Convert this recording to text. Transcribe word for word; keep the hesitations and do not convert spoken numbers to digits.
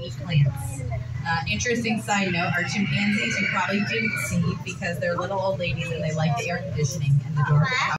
eat plants. Uh, interesting side note, our chimpanzees you probably didn't see because they're little old ladies and they like the air conditioning and the door.